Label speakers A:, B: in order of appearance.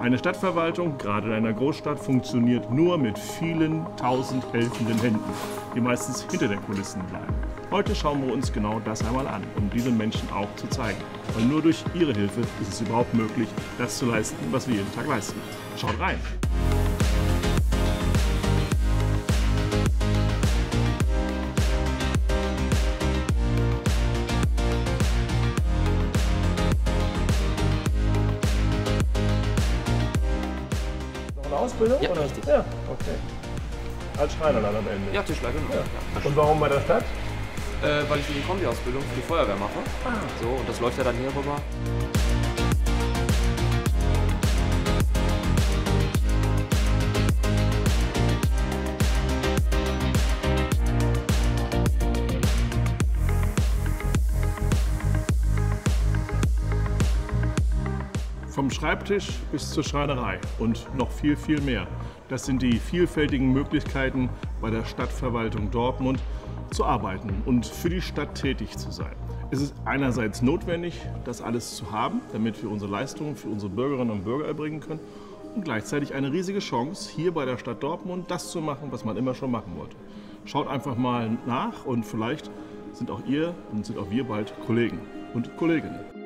A: Eine Stadtverwaltung, gerade in einer Großstadt, funktioniert nur mit vielen tausend helfenden Händen, die meistens hinter den Kulissen bleiben. Heute schauen wir uns genau das einmal an, um diesen Menschen auch zu zeigen. Weil nur durch ihre Hilfe ist es überhaupt möglich, das zu leisten, was wir jeden Tag leisten. Schaut rein! Ausbildung?
B: Ja,
A: oder?
B: richtig.
A: Ja, okay. Als Schreiner dann am Ende?
B: Ja, Tischler, genau.
A: Ja.
B: Ja.
A: Und warum bei der Stadt?
B: Weil ich die Kombi-Ausbildung für die Feuerwehr mache. So, und das läuft ja dann hier rüber.
A: Vom Schreibtisch bis zur Schreinerei und noch viel, viel mehr. Das sind die vielfältigen Möglichkeiten, bei der Stadtverwaltung Dortmund zu arbeiten und für die Stadt tätig zu sein. Es ist einerseits notwendig, das alles zu haben, damit wir unsere Leistungen für unsere Bürgerinnen und Bürger erbringen können, und gleichzeitig eine riesige Chance, hier bei der Stadt Dortmund das zu machen, was man immer schon machen wollte. Schaut einfach mal nach und vielleicht sind auch ihr und sind auch wir bald Kollegen und Kolleginnen.